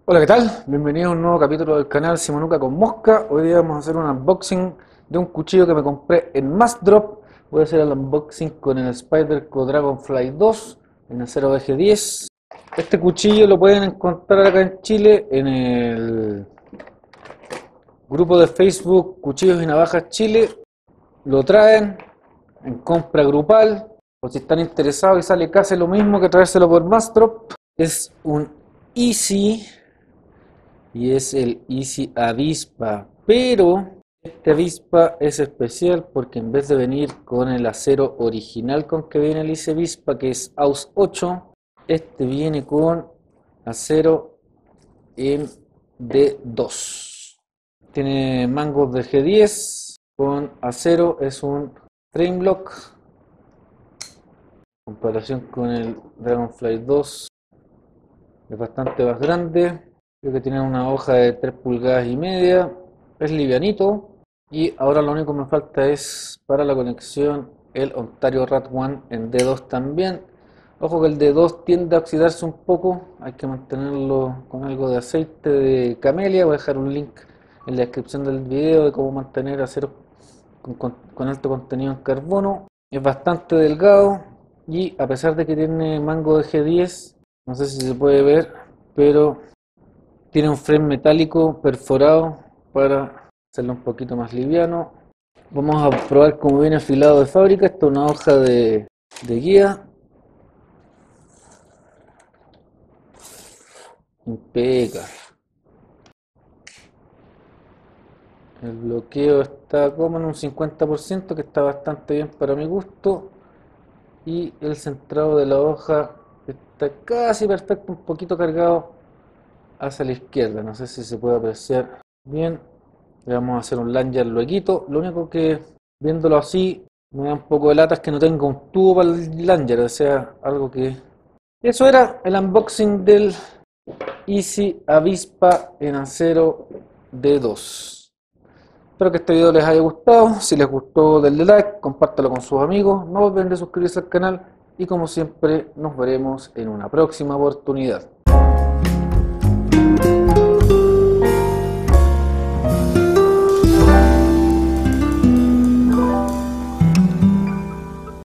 Hola, ¿qué tal? Bienvenido a un nuevo capítulo del canal Simonuca con Mosca. Hoy día vamos a hacer un unboxing de un cuchillo que me compré en Massdrop. Voy a hacer el unboxing con el Spyderco Dragonfly 2 en acero VG10. Este cuchillo lo pueden encontrar acá en Chile en el grupo de Facebook Cuchillos y Navajas Chile. Lo traen en compra grupal, o si están interesados y sale casi lo mismo que traérselo por Massdrop. Es un Easy. Y es el Easy Avispa, pero este Avispa es especial porque en vez de venir con el acero original con que viene el Easy Avispa, que es AUS 8, este viene con acero en D2. Tiene mangos de G10 con acero, es un frame lock. En comparación con el Dragonfly 2 es bastante más grande. Creo que tiene una hoja de 3 pulgadas y media. Es livianito. Y ahora lo único que me falta es para la conexión el Ontario Rat One en D2 también. Ojo que el D2 tiende a oxidarse un poco. Hay que mantenerlo con algo de aceite de camelia. Voy a dejar un link en la descripción del video de cómo mantener acero con alto contenido en carbono. Es bastante delgado. Y a pesar de que tiene mango de G10, no sé si se puede ver, pero tiene un frame metálico perforado para hacerlo un poquito más liviano. Vamos a probar cómo viene afilado de fábrica. Esto es una hoja de guía. Impecable. El bloqueo está como en un 50%, que está bastante bien para mi gusto. Y el centrado de la hoja está casi perfecto, un poquito cargado hacia la izquierda. No sé si se puede apreciar bien. Le vamos a hacer un lanyard lueguito. Lo único que viéndolo así me da un poco de lata es que no tengo un tubo para el lanyard, o sea, algo que... Eso era el unboxing del Easy Avispa en acero D2. Espero que este video les haya gustado. Si les gustó, denle like, compártelo con sus amigos. No olviden de suscribirse al canal y como siempre nos veremos en una próxima oportunidad.